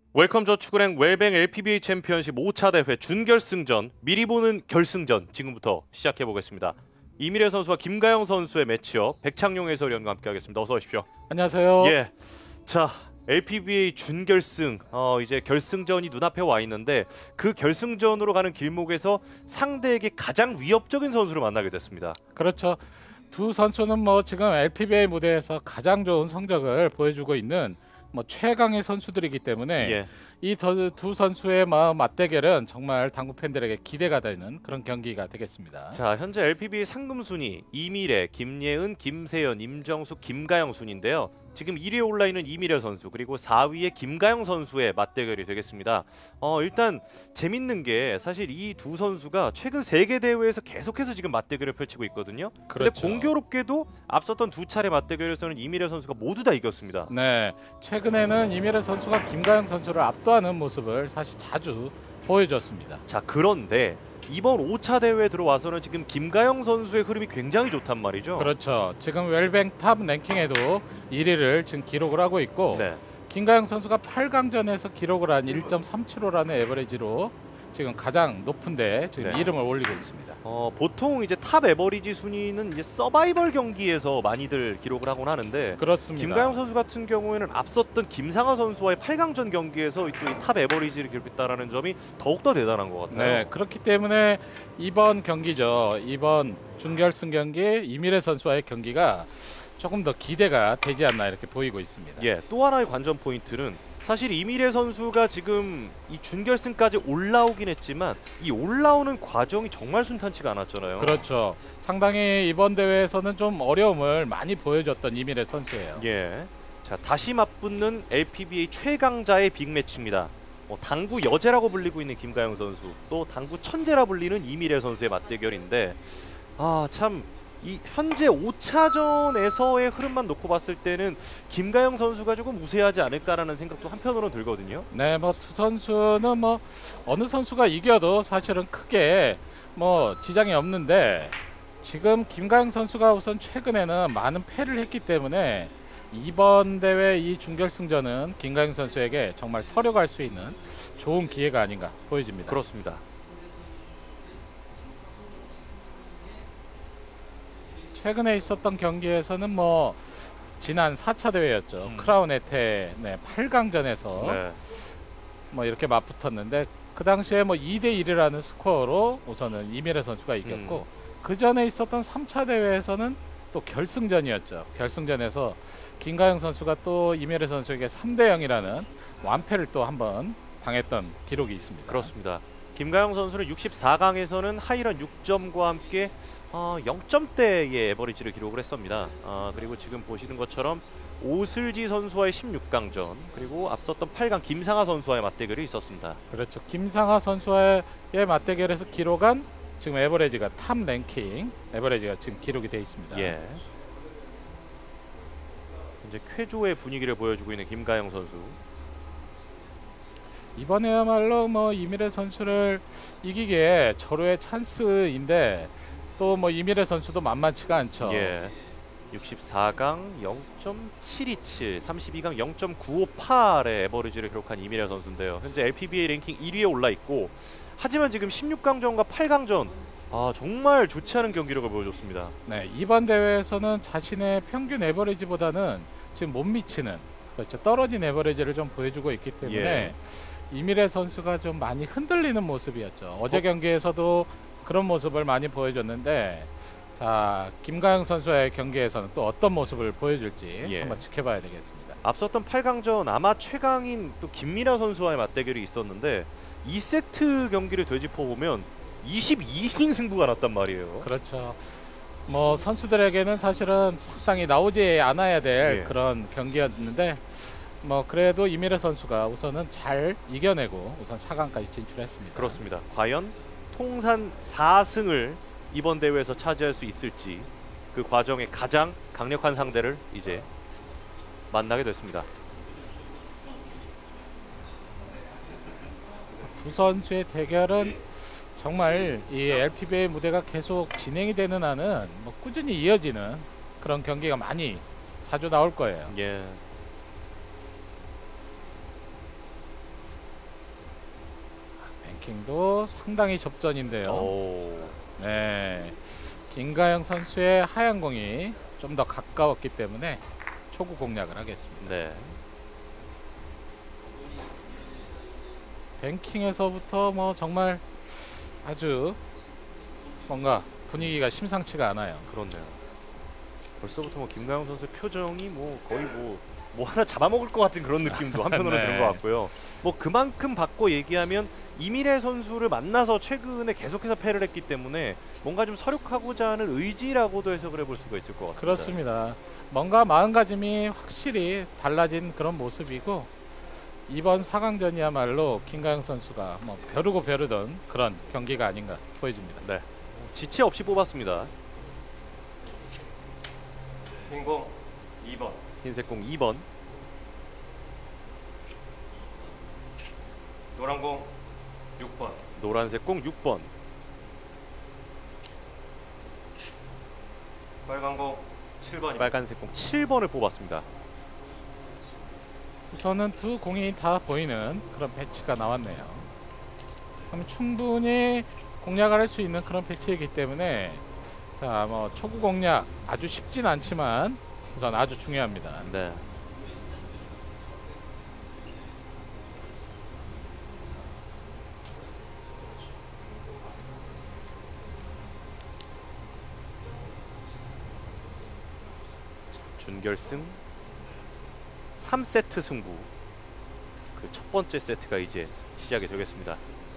웰컴 저축은행 웰뱅 LPBA 챔피언십 5차 대회 준결승전, 미리 보는 결승전 지금부터 시작해 보겠습니다. 이미래 선수와 김가영 선수의 매치업, 백창용 해설위원과 함께하겠습니다. 어서 오십시오. 안녕하세요. 예, 자 LPBA 준결승, 이제 결승전이 눈앞에 와 있는데 그 결승전으로 가는 길목에서 상대에게 가장 위협적인 선수를 만나게 됐습니다. 그렇죠. 두 선수는 지금 LPBA 무대에서 가장 좋은 성적을 보여주고 있는 최강의 선수들이기 때문에 예. 이 두 선수의 맞대결은 정말 당구 팬들에게 기대가 되는 그런 경기가 되겠습니다. 자, 현재 LPBA 상금 순위 이미래, 김예은, 김세연, 임정숙, 김가영 순인데요. 지금 1위에 올라 있는 이미래 선수, 그리고 4위에 김가영 선수의 맞대결이 되겠습니다. 일단 재밌는 게 사실 이 두 선수가 최근 세계 대회에서 계속해서 지금 맞대결을 펼치고 있거든요. 그런데 그렇죠. 공교롭게도 앞섰던 두 차례 맞대결에서는 이미래 선수가 모두 다 이겼습니다. 네, 최근에는 이미래 선수가 김가영 선수를 압도하는 모습을 사실 자주 보여줬습니다. 자, 그런데 이번 5차 대회에 들어와서는 지금 김가영 선수의 흐름이 굉장히 좋단 말이죠. 그렇죠. 지금 웰뱅 탑 랭킹에도 1위를 지금 기록을 하고 있고, 네. 김가영 선수가 8강전에서 기록을 한 1.375라는 에버리지로 지금 가장 높은데 지금 네. 이름을 올리고 있습니다. 보통 이제 탑 에버리지 순위는 이제 서바이벌 경기에서 많이들 기록을 하곤 하는데, 그렇습니다. 김가영 선수 같은 경우에는 앞섰던 김상하 선수와의 8강전 경기에서 또 이 탑 에버리지를 기록했다라는 점이 더욱더 대단한 것 같아요. 네, 그렇기 때문에 이번 경기죠. 이번 준결승 경기 이미래 선수와의 경기가 조금 더 기대가 되지 않나 이렇게 보이고 있습니다. 예, 또 하나의 관전 포인트는 사실 이미래 선수가 지금 이 준결승까지 올라오긴 했지만 이 올라오는 과정이 정말 순탄치가 않았잖아요. 그렇죠. 상당히 이번 대회에서는 좀 어려움을 많이 보여줬던 이미래 선수예요. 예. 자, 다시 맞붙는 LPBA 최강자의 빅매치입니다. 당구 여제라고 불리고 있는 김가영 선수, 또 당구 천재라 불리는 이미래 선수의 맞대결인데, 참 이 현재 5차전에서의 흐름만 놓고 봤을 때는 김가영 선수가 조금 우세하지 않을까라는 생각도 한편으로는 들거든요. 네, 두 선수는 어느 선수가 이겨도 사실은 크게 지장이 없는데, 지금 김가영 선수가 우선 최근에는 많은 패를 했기 때문에 이번 대회 이 준결승전은 김가영 선수에게 정말 서려갈 수 있는 좋은 기회가 아닌가 보여집니다. 그렇습니다. 최근에 있었던 경기에서는 지난 4차 대회였죠. 크라운 에테 8강전에서 이렇게 맞붙었는데, 그 당시에 2대1이라는 스코어로 우선은 이미래 선수가 이겼고, 그 전에 있었던 3차 대회에서는 또 결승전이었죠. 결승전에서 김가영 선수가 또 이미래 선수에게 3대0이라는 완패를 또 한번 당했던 기록이 있습니다. 그렇습니다. 김가영 선수는 64강에서는 하이런 6점과 함께 0점대의 에버리지를 기록을 했습니다. 그리고 지금 보시는 것처럼 오슬지 선수와의 16강전, 그리고 앞섰던 8강 김상하 선수와의 맞대결이 있었습니다. 그렇죠. 김상하 선수와의 맞대결에서 기록한 지금 에버리지가 탑 랭킹 에버리지가 지금 기록이 되어 있습니다. 예. 이제 쾌조의 분위기를 보여주고 있는 김가영 선수. 이번에야말로 이미래 선수를 이기기에 절호의 찬스인데, 또 이미래 선수도 만만치가 않죠. 예. 64강 0.727, 32강 0.958의 에버리지를 기록한 이미래 선수인데요. 현재 LPBA 랭킹 1위에 올라 있고, 하지만 지금 16강전과 8강전 정말 좋지 않은 경기력을 보여줬습니다. 네, 이번 대회에서는 자신의 평균 에버리지보다는 지금 못 미치는, 그렇죠, 떨어진 에버리지를 좀 보여주고 있기 때문에 이미래 선수가 좀 많이 흔들리는 모습이었죠. 어제 경기에서도 그런 모습을 많이 보여줬는데, 자, 김가영 선수의 경기에서는 또 어떤 모습을 보여줄지 한번 지켜봐야 되겠습니다. 앞섰던 8강전 아마 최강인 또 김미라 선수와의 맞대결이 있었는데, 2세트 경기를 되짚어보면 22이닝 승부가 났단 말이에요. 그렇죠. 선수들에게는 사실은 상당히 나오지 않아야 될 그런 경기였는데, 그래도 이미래 선수가 우선은 잘 이겨내고 우선 4강까지 진출했습니다. 그렇습니다. 과연 통산 4승을 이번 대회에서 차지할 수 있을지, 그 과정에 가장 강력한 상대를 이제 만나게 됐습니다. 두 선수의 대결은 정말 이 LPBA 무대가 계속 진행이 되는 한은 꾸준히 이어지는 그런 경기가 많이 자주 나올 거예요. 예. 랭킹도 상당히 접전인데요. 오. 네, 김가영 선수의 하얀 공이 좀 더 가까웠기 때문에 초구 공략을 하겠습니다. 네. 뱅킹에서부터 뭐 정말 아주 뭔가 분위기가 심상치가 않아요. 그렇네요. 벌써부터 뭐 김가영 선수의 표정이 뭐 거의 뭐 하나 잡아먹을 것 같은 그런 느낌도 한편으로 네. 드는 것 같고요. 뭐 그만큼 바꿔 얘기하면 이미래 선수를 만나서 최근에 계속해서 패를 했기 때문에 뭔가 좀 서력하고자 하는 의지라고도 해석을 해볼 수가 있을 것 같습니다. 그렇습니다. 뭔가 마음가짐이 확실히 달라진 그런 모습이고 이번 4강전이야말로 김가영 선수가 뭐 벼르고 벼르던 그런 경기가 아닌가 보여집니다. 네. 지체 없이 뽑았습니다. 흰공 2번, 흰색 공 2번, 노란공 6번, 노란색 공 6번, 빨간공 7번입니다. 빨간색 공 7번을 뽑았습니다. 우선은 두 공이 다 보이는 그런 배치가 나왔네요. 그럼 충분히 공략을 할 수 있는 그런 배치이기 때문에 자, 뭐 초구 공략 아주 쉽진 않지만 우선 아주 중요합니다. 네. 준결승 3세트 승부. 그 첫 번째 세트가 이제 시작이 되겠습니다.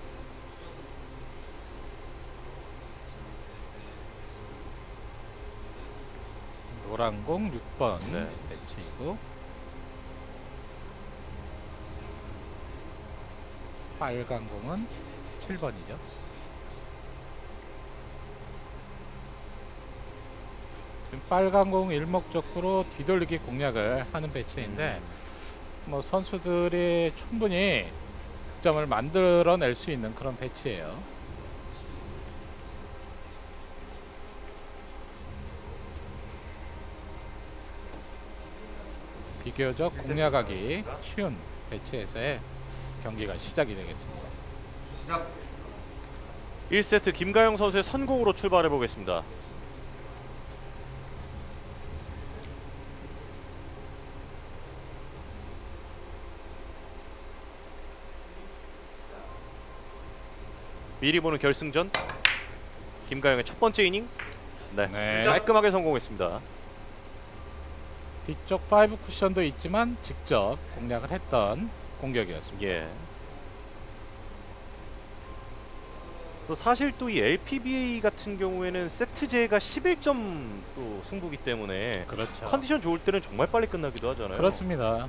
노란 공 6번 네. 배치이고 빨간 공은 7번이죠. 지금 빨간 공 일목적으로 뒤돌리기 공략을 하는 배치인데 뭐 선수들이 충분히 득점을 만들어낼 수 있는 그런 배치예요. 비교적 공략하기 쉬운 배치에서의 경기가 시작이 되겠습니다. 시작. 1세트 김가영 선수의 선공으로 출발해 보겠습니다. 미리 보는 결승전 김가영의 첫 번째 이닝 네. 깔끔하게 성공했습니다. 뒤쪽 5 쿠션도 있지만 직접 공략을 했던 공격이었습니다. 예. 또 사실 또 이 LPBA 같은 경우에는 세트제가 11점 또 승부기 때문에 그렇죠. 컨디션 좋을 때는 정말 빨리 끝나기도 하잖아요. 그렇습니다.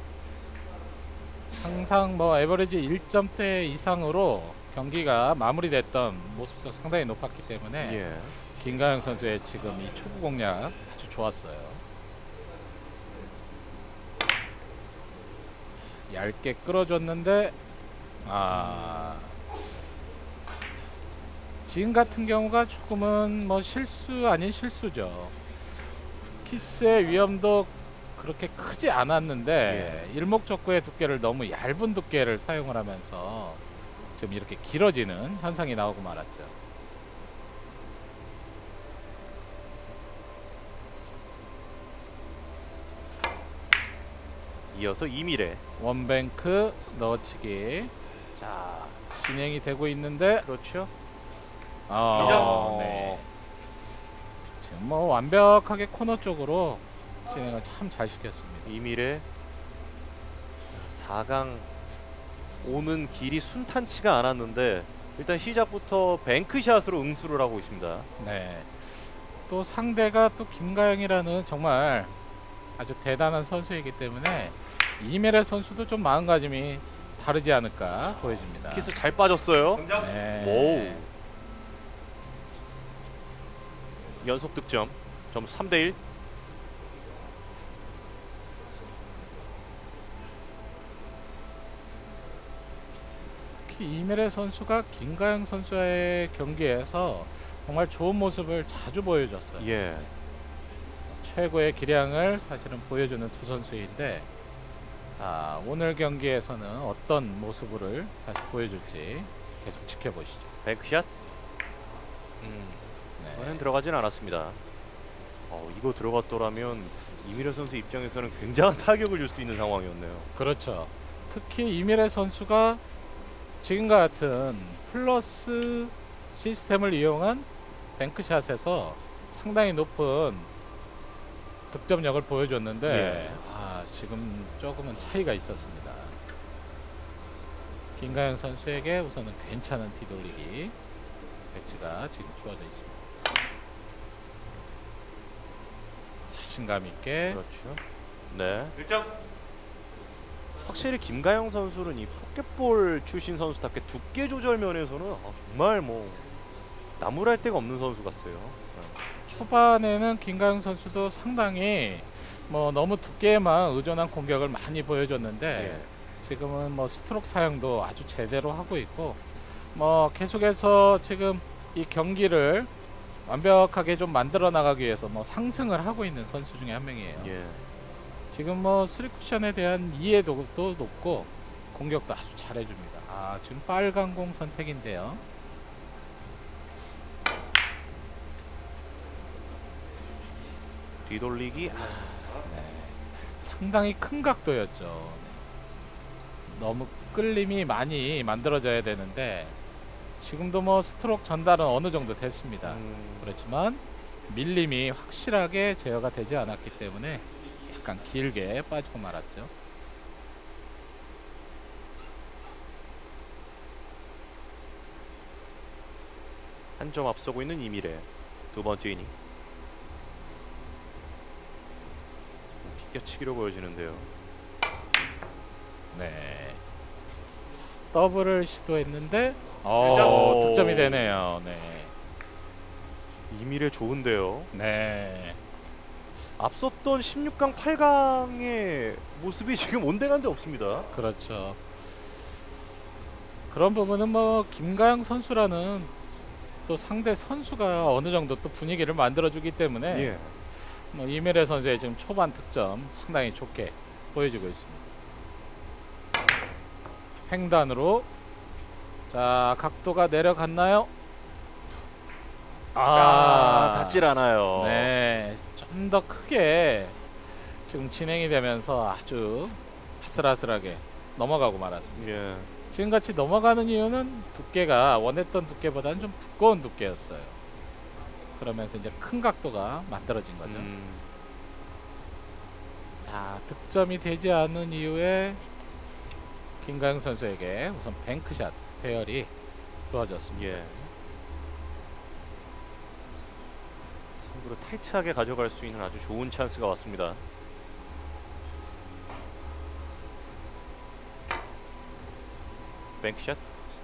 항상 뭐 에버리지 1점대 이상으로 경기가 마무리됐던 모습도 상당히 높았기 때문에 예. 김가영 선수의 지금 이 초구 공략 아주 좋았어요. 얇게 끌어줬는데 지금 같은 경우가 조금은 뭐 실수 아닌 실수죠. 키스의 위험도 그렇게 크지 않았는데 일목적구의 두께를 너무 얇은 두께를 사용을 하면서 지금 이렇게 길어지는 현상이 나오고 말았죠. 이어서 이미래. 원뱅크 넣어치기. 자, 진행이 되고 있는데 그렇죠. 네. 지금 뭐 완벽하게 코너 쪽으로 진행을 참 잘 시켰습니다. 이미래 4강 오는 길이 순탄치가 않았는데 일단 시작부터 뱅크샷으로 응수를 하고 있습니다. 네. 또 상대가 또 김가영이라는 정말 아주 대단한 선수이기 때문에 이메레 선수도 좀 마음가짐이 다르지 않을까 보여집니다. 키스 잘 빠졌어요. 동작. 네. 오. 연속 득점. 점수 3대1. 특히 이메레 선수가 김가영 선수의 경기에서 정말 좋은 모습을 자주 보여줬어요. 예. 최고의 기량을 사실은 보여주는 두 선수인데 오늘 경기에서는 어떤 모습을 다시 보여줄지 계속 지켜보시죠. 뱅크샷. 네. 이번엔 들어가진 않았습니다. 이거 들어갔더라면 이미래 선수 입장에서는 굉장한 타격을 줄 수 있는 상황이었네요. 그렇죠. 특히 이미래 선수가 지금과 같은 플러스 시스템을 이용한 뱅크샷에서 상당히 높은 득점력을 보여줬는데 예. 지금 조금은 차이가 있었습니다. 김가영 선수에게 우선은 괜찮은 뒤돌리기 배치가 지금 주어져 있습니다. 자신감 있게. 그렇죠. 네. 1점. 확실히 김가영 선수는 이 포켓볼 출신 선수답게 두께 조절 면에서는 정말 뭐 나무랄 데가 없는 선수 같아요. 초반에는 김가영 선수도 상당히 뭐 너무 두께에만 의존한 공격을 많이 보여줬는데 예. 지금은 뭐 스트로크 사용도 아주 제대로 하고 있고 뭐 계속해서 지금 이 경기를 완벽하게 좀 만들어 나가기 위해서 뭐 상승을 하고 있는 선수 중에 한 명이에요. 예. 지금 뭐 3쿠션에 대한 이해도도 높고 공격도 아주 잘해줍니다. 지금 빨간 공 선택인데요. 뒤돌리기. 네. 상당히 큰 각도였죠. 네. 너무 끌림이 많이 만들어져야 되는데 지금도 뭐 스트로크 전달은 어느 정도 됐습니다. 그렇지만 밀림이 확실하게 제어가 되지 않았기 때문에 약간 길게 빠지고 말았죠. 한 점 앞서고 있는 이미래. 두 번째 이닝. 비껴치기로 보여지는데요. 네. 더블을 시도했는데 득점! 득점이 되네요. 네. 이미래 좋은데요. 네. 앞섰던 16강, 8강의 모습이 지금 온데간데 없습니다. 그렇죠. 그런 부분은 뭐 김가영 선수라는 또 상대 선수가 어느 정도 또 분위기를 만들어주기 때문에 예. 뭐 이미래 선수의 지금 초반 득점 상당히 좋게 보여주고 있습니다. 횡단으로 자 각도가 내려갔나요? 닿질 않아요. 네, 좀 더 크게 지금 진행이 되면서 아주 아슬아슬하게 넘어가고 말았습니다. 예. 지금같이 넘어가는 이유는 두께가 원했던 두께보다는 좀 두꺼운 두께였어요. 그러면서 이제 큰 각도가 만들어진 거죠. 자, 득점이 되지 않은 이후에 김가영 선수에게 우선 뱅크샷 배열이 주어졌습니다. 예. 승부를 타이트하게 가져갈 수 있는 아주 좋은 찬스가 왔습니다. 뱅크샷.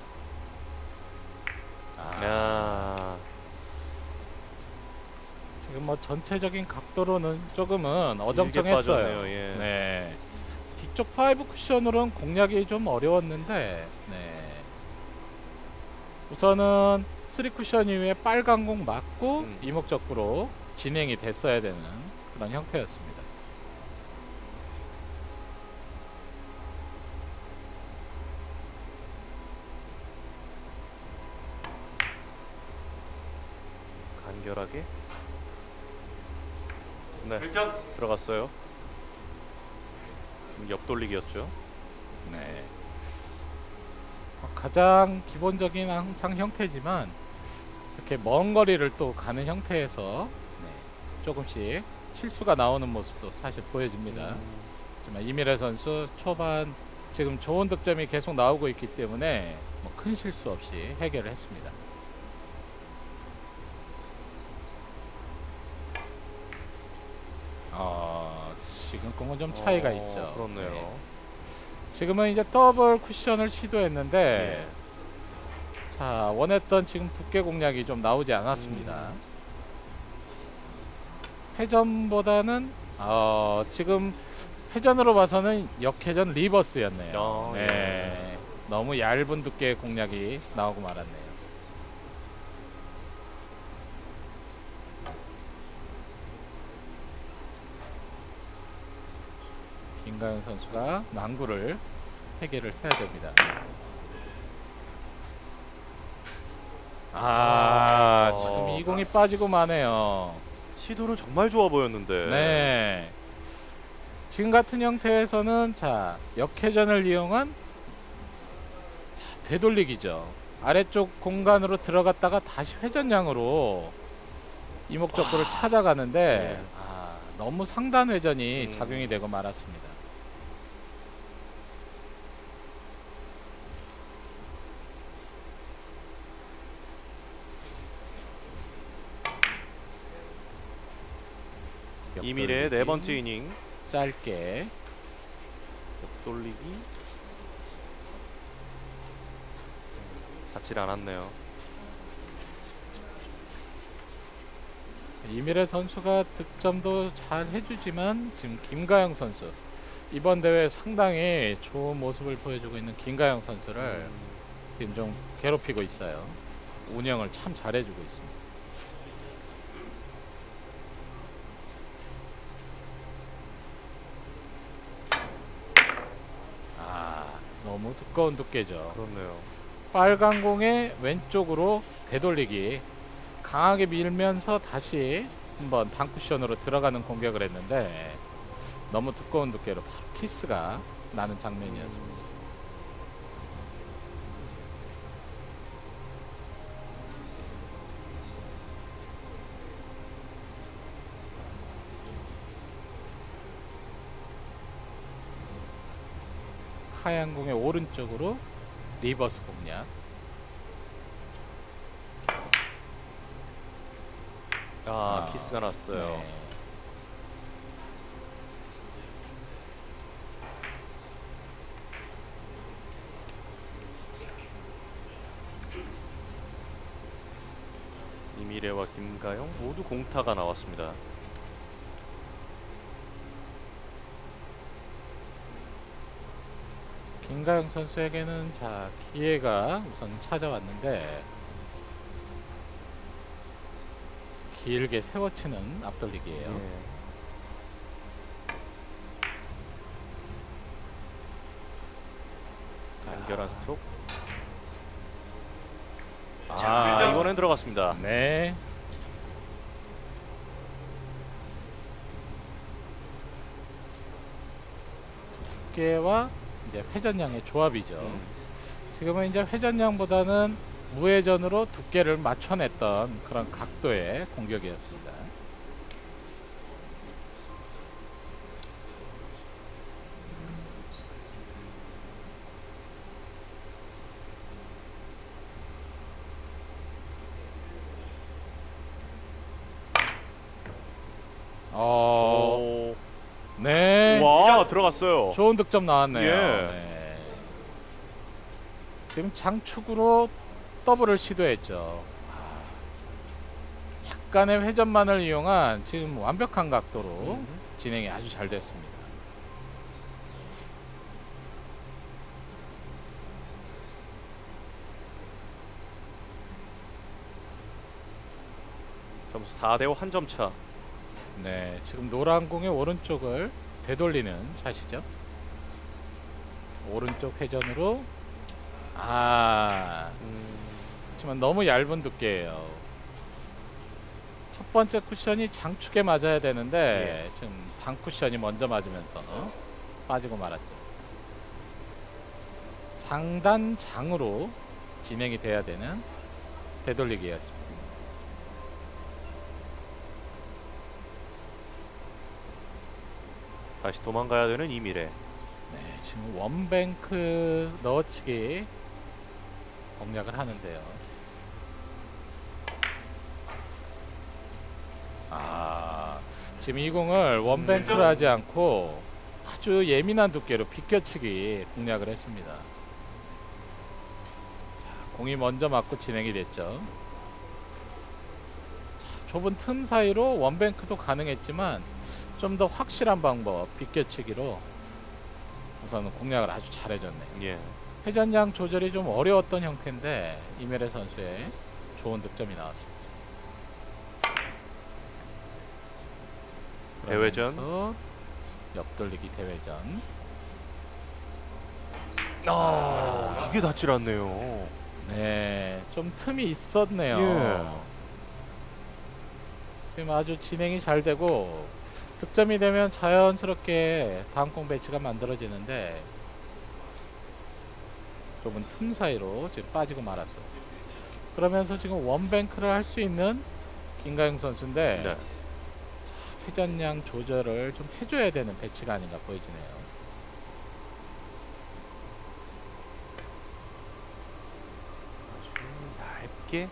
지금 뭐 전체적인 각도로는 조금은 길게 어정쩡했어요. 빠졌네요. 예. 네. 뒤쪽 5 쿠션으로는 공략이 좀 어려웠는데 네. 우선은 3 쿠션 이후에 빨간 공 맞고 이목적으로 진행이 됐어야 되는 그런 형태였습니다. 간결하게. 네. 1점. 들어갔어요. 옆돌리기였죠. 네. 가장 기본적인 항상 형태지만 이렇게 먼 거리를 또 가는 형태에서 네, 조금씩 실수가 나오는 모습도 사실 보여집니다. 하지만 이미래 선수 초반 지금 좋은 득점이 계속 나오고 있기 때문에 뭐 큰 실수 없이 해결을 했습니다. 지금 공은 좀 차이가 있죠. 그렇네요. 네. 지금은 이제 더블 쿠션을 시도했는데 자 원했던 지금 두께 공략이 좀 나오지 않았습니다. 회전보다는 지금 회전으로 봐서는 역회전 리버스였네요. 네. 예. 너무 얇은 두께의 공략이 나오고 말았네요. 김가연 선수가 난구를 해결을 해야 됩니다. 지금 이 공이 빠지고 마네요. 시도는 정말 좋아 보였는데. 네. 지금 같은 형태에서는 자 역회전을 이용한 되돌리기죠. 아래쪽 공간으로 들어갔다가 다시 회전량으로 이목적구를 찾아가는데 네. 너무 상단 회전이 작용이 되고 말았습니다. 이미래의 네 번째 이닝. 짧게 옆돌리기. 닿질 않았네요. 이미래 선수가 득점도 잘 해주지만 지금 김가영 선수 이번 대회 상당히 좋은 모습을 보여주고 있는 김가영 선수를 지금 좀 괴롭히고 있어요. 운영을 참 잘해주고 있습니다. 너무 두꺼운 두께죠. 그렇네요. 빨간 공에 왼쪽으로 되돌리기 강하게 밀면서 다시 한번 단쿠션으로 들어가는 공격을 했는데 너무 두꺼운 두께로 바로 키스가 나는 장면이었습니다. 하얀 공의 오른쪽으로 리버스 공략. 키스가 났어요. 네. 이미래와 김가영 모두 공타가 나왔습니다. 김가영 선수에게는 자 기회가 우선 찾아왔는데 길게 세워치는 앞돌리기예요. 연결한 스트로크. 자, 이번엔 들어갔습니다. 네. 두께와 이제 회전량의 조합이죠. 지금은 이제 회전량보다는 무회전으로 두께를 맞춰냈던 그런 각도의 공격이었습니다. 네. 와, 들어갔어요. 좋은 득점 나왔네요. 예. 네. 지금 장축으로 더블을 시도했죠. 약간의 회전만을 이용한 지금 완벽한 각도로 진행이 아주 잘 됐습니다. 점수 4대5 한 점 차. 네, 지금 노란 공의 오른쪽을 되돌리는 샷이죠. 오른쪽 회전으로 하지만 너무 얇은 두께예요. 첫 번째 쿠션이 장축에 맞아야 되는데 지금 단 쿠션이 먼저 맞으면서 빠지고 말았죠. 장단 장으로 진행이 돼야 되는 되돌리기였습니다. 다시 도망가야 되는 이미래. 네, 지금 원뱅크 넣어치기 공략을 하는데요. 지금 이 공을 원뱅크로 하지 않고 아주 예민한 두께로 비껴치기 공략을 했습니다. 자, 공이 먼저 맞고 진행이 됐죠. 자, 좁은 틈 사이로 원뱅크도 가능했지만 좀 더 확실한 방법 비껴치기로 우선 공략을 아주 잘해줬네요. 회전량 조절이 좀 어려웠던 형태인데 이메레 선수의 좋은 득점이 나왔습니다. 대회전. 옆돌리기 대회전. 이게 닿질 않네요. 네, 좀 틈이 있었네요. 예. 지금 아주 진행이 잘 되고 득점이 되면 자연스럽게 다음 공 배치가 만들어지는데 좁은 틈 사이로 지금 빠지고 말았어요. 그러면서 지금 원뱅크를 할 수 있는 김가영 선수인데 네. 회전량 조절을 좀 해줘야 되는 배치가 아닌가 보여지네요. 아주 얇게.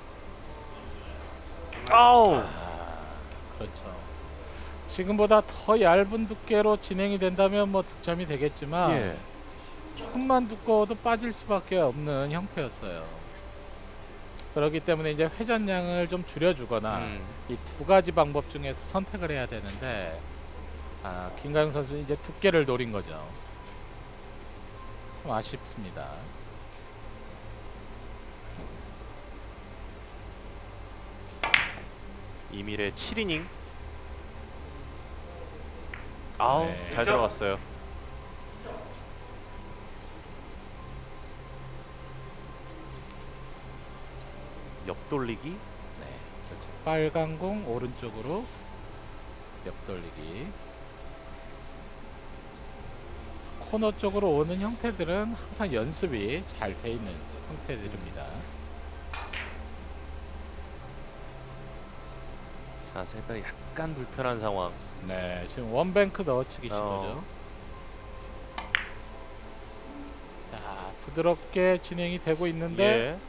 아우. 그렇죠. 지금보다 더 얇은 두께로 진행이 된다면 뭐 득점이 되겠지만 예. 조금만 두꺼워도 빠질 수밖에 없는 형태였어요. 그렇기 때문에 이제 회전량을 좀 줄여주거나 이 두 가지 방법 중에서 선택을 해야 되는데 김가영 선수 이제 두께를 노린 거죠. 참 아쉽습니다. 이밀의 7이닝. 아우, 네. 잘 들어갔어요. 옆돌리기. 네, 그렇죠. 빨간 공 오른쪽으로 옆돌리기. 코너 쪽으로 오는 형태들은 항상 연습이 잘 돼 있는 형태들입니다. 자세가 약간 불편한 상황. 네, 지금 원뱅크 넣어치기 시도죠. 자, 부드럽게 진행이 되고 있는데 예.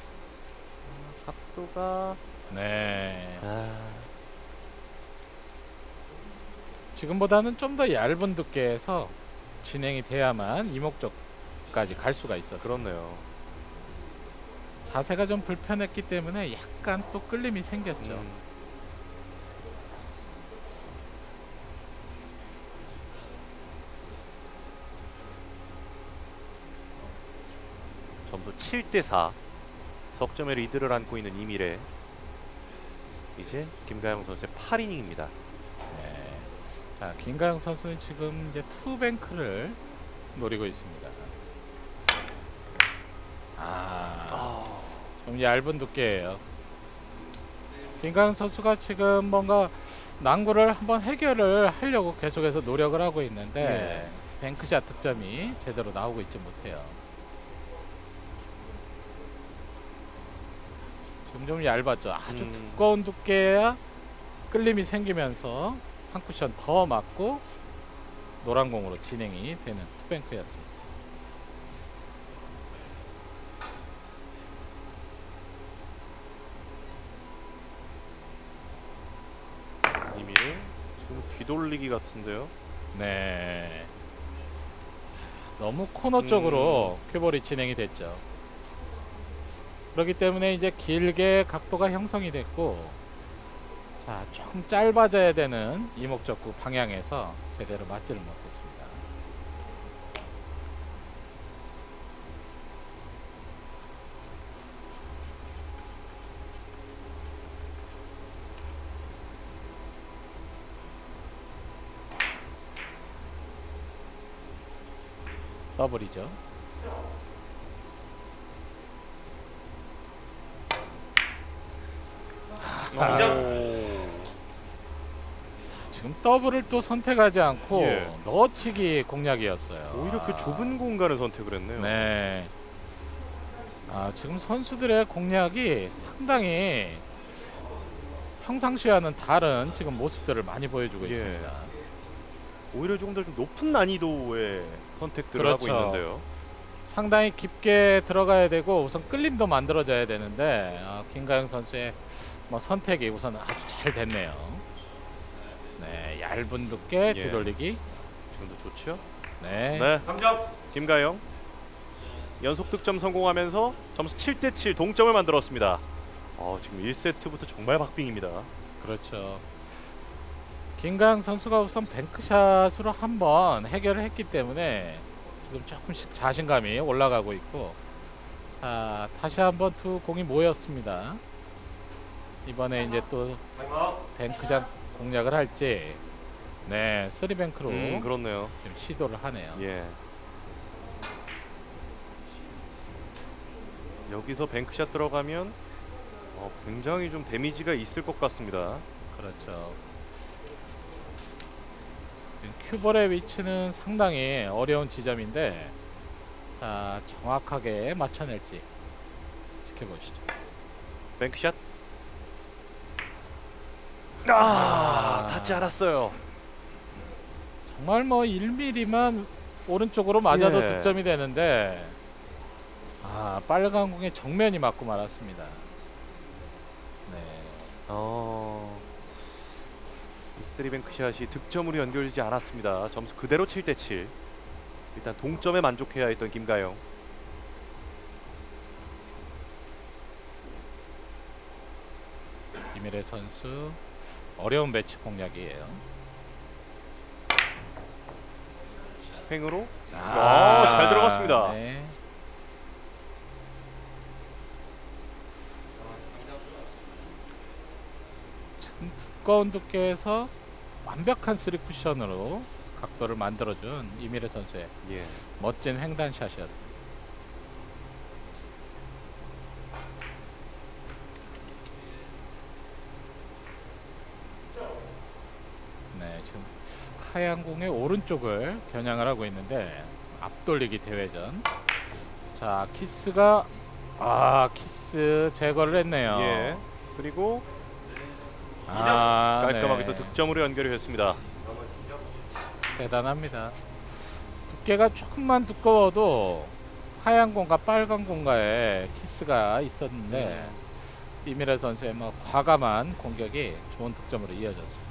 각도가 네, 지금보다는 좀 더 얇은 두께에서 진행이 돼야만 이목적까지 갈 수가 있었어요. 그렇네요. 자세가 좀 불편했기 때문에 약간 또 끌림이 생겼죠. 점수 7대4. 석점의 리드를 안고 있는 이밀의 이제 김가영 선수의 8이닝입니다. 네. 자, 김가영 선수는 지금 이제 투뱅크를 노리고 있습니다. 좀 얇은 두께예요. 김가영 선수가 지금 뭔가 난구를 한번 해결을 하려고 계속해서 노력을 하고 있는데 뱅크샷 득점이 제대로 나오고 있지 못해요. 지금 좀 얇았죠. 아주 두꺼운 두께야 끌림이 생기면서 한 쿠션 더 맞고 노란 공으로 진행이 되는 투뱅크였습니다. 이밀의 지금 뒤돌리기 같은데요. 네, 너무 코너 쪽으로 큐볼이 진행이 됐죠. 그렇기 때문에 이제 길게 각도가 형성이 됐고, 자, 조금 짧아져야 되는 이목적구 방향에서 제대로 맞지를 못했습니다. 더블이죠. 지금 더블을 또 선택하지 않고 넣어치기 공략이었어요. 오히려 그 좁은 공간을 선택을 했네요. 네. 지금 선수들의 공략이 상당히 평상시와는 다른 지금 모습들을 많이 보여주고 있습니다. 오히려 조금 더 좀 높은 난이도의 선택들을 하고 있는데요. 상당히 깊게 들어가야 되고 우선 끌림도 만들어져야 되는데 김가영 선수의 선택이 우선 아주 잘 됐네요. 네, 얇은 두께 뒤돌리기. 지금도 좋죠? 네. 3점. 김가영 연속 득점 성공하면서 점수 7대7 동점을 만들었습니다. 지금 1세트부터 정말 박빙입니다. 그렇죠. 김가영 선수가 우선 뱅크샷으로 한번 해결을 했기 때문에 지금 조금씩 자신감이 올라가고 있고, 자, 다시 한번 두 공이 모였습니다. 이번에 이제 또 뱅크샷 공략을 할지, 네, 쓰리뱅크로 그렇네요. 지금 시도를 하네요. 예. 여기서 뱅크샷 들어가면 굉장히 좀 데미지가 있을 것 같습니다. 그렇죠. 큐볼의 위치는 상당히 어려운 지점인데, 자, 정확하게 맞춰낼지 지켜보시죠. 뱅크샷. 닿지 않았어요. 정말 뭐 1mm만 오른쪽으로 맞아도 예. 득점이 되는데, 빨간 공에 정면이 맞고 말았습니다. 네. 이 3뱅크샷이 득점으로 연결되지 않았습니다. 점수 그대로 7대7. 일단 동점에 만족해야 했던 김가영. 이미래 선수 어려운 매치 공략이에요. 횡으로 잘 들어갔습니다. 네. 지금 두꺼운 두께에서 완벽한 3쿠션으로 각도를 만들어준 이미래 선수의 예. 멋진 횡단샷이었습니다. 네, 지금 하얀 공의 오른쪽을 겨냥을 하고 있는데, 앞돌리기 대회전. 자, 키스가 키스 제거를 했네요. 예. 그리고 깔끔하게 깔끔하게 또 득점으로 연결이 됐습니다. 대단합니다. 두께가 조금만 두꺼워도 하얀 공과 빨간 공과의 키스가 있었는데, 이미래 선수의 과감한 공격이 좋은 득점으로 이어졌습니다.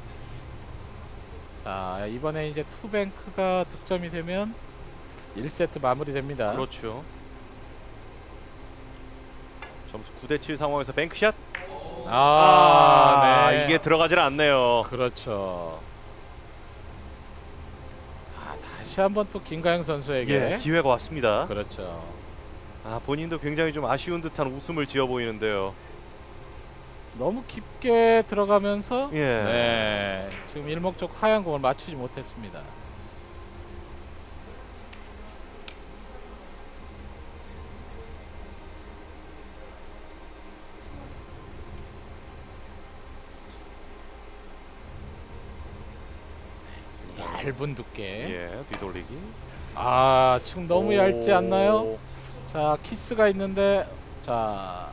자, 이번에 이제 투뱅크가 득점이 되면 1세트 마무리됩니다. 그렇죠. 점수 9대7 상황에서 뱅크샷. 네. 이게 들어가질 않네요. 그렇죠. 다시 한번 또 김가영 선수에게 기회가 왔습니다. 그렇죠. 본인도 굉장히 좀 아쉬운 듯한 웃음을 지어 보이는데요. 너무 깊게 들어가면서 예. 네, 지금 일목적 하얀 공을 맞추지 못했습니다. 얇은 두께. 예, 뒤돌리기. 지금 너무 얇지 않나요? 자, 키스가 있는데, 자,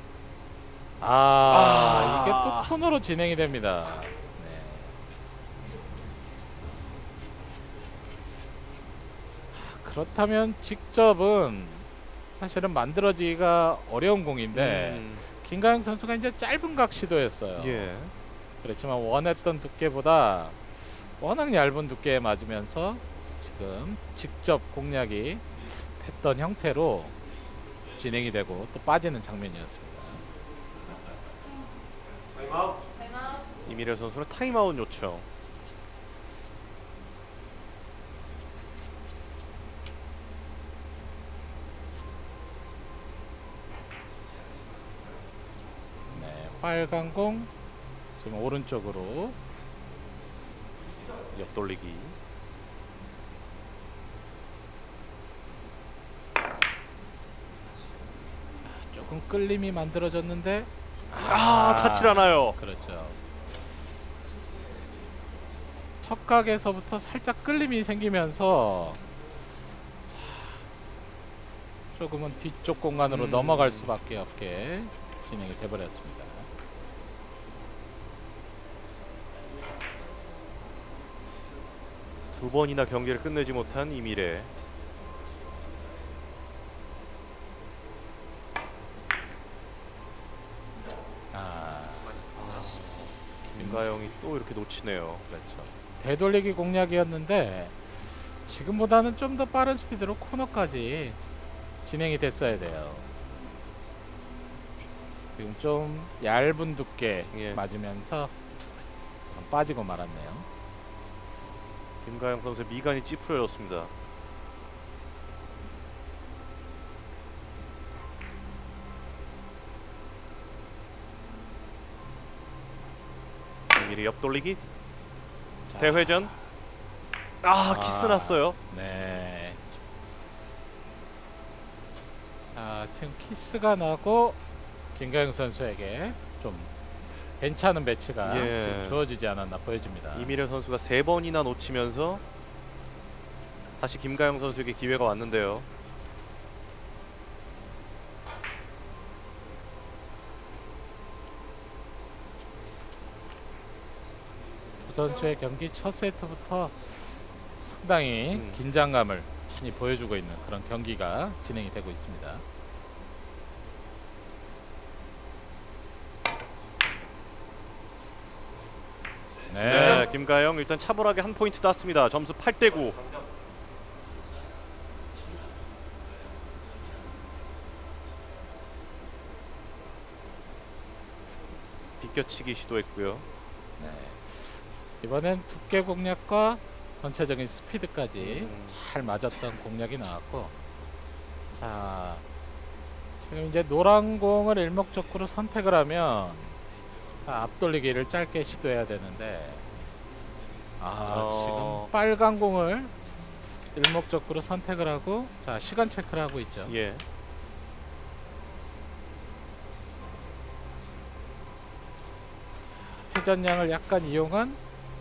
이게 또 코너로 진행이 됩니다. 네. 그렇다면 직접은 사실은 만들어지기가 어려운 공인데, 김가영 선수가 이제 짧은 각 시도였어요. 예. 그렇지만 원했던 두께보다 워낙 얇은 두께에 맞으면서 지금 직접 공략이 됐던 형태로 진행이 되고 또 빠지는 장면이었습니다. 타임아웃. 이미래 선수는 타임아웃 요청. 네, 빨간 공 지금 오른쪽으로 옆돌리기. 조금 끌림이 만들어졌는데 닿질 않아요. 그렇죠. 첫 각에서부터 살짝 끌림이 생기면서 조금은 뒤쪽 공간으로 넘어갈 수밖에 없게 진행이 돼버렸습니다. 두 번이나 경기를 끝내지 못한 이미래. 김가영이 또 이렇게 놓치네요. 그렇죠. 되돌리기 공략이었는데 지금보다는 좀 더 빠른 스피드로 코너까지 진행이 됐어야 돼요. 지금 좀 얇은 두께 맞으면서 좀 빠지고 말았네요. 김가영 선수의 미간이 찌푸려졌습니다. 이미래 옆돌리기. 자, 대회전. 키스 났어요. 네. 자, 지금 키스가 나고 김가영 선수에게 좀 괜찮은 배치가 예. 지금 주어지지 않았나 보여집니다. 이미래 선수가 3번이나 놓치면서 다시 김가영 선수에게 기회가 왔는데요. 두 선수의 경기 첫 세트부터 상당히 긴장감을 많이 보여주고 있는 그런 경기가 진행이 되고 있습니다. 네, 김가영 일단 차분하게 한 포인트 땄습니다. 점수 8대9. 비껴치기 시도했고요. 네. 이번엔 두께 공략과 전체적인 스피드까지 잘 맞았던 공략이 나왔고, 자, 지금 이제 노란 공을 일목적으로 선택을 하면 앞돌리기를 짧게 시도해야 되는데, 지금 빨간 공을 일목적으로 선택을 하고, 자, 시간 체크를 하고 있죠. 예. 회전량을 약간 이용한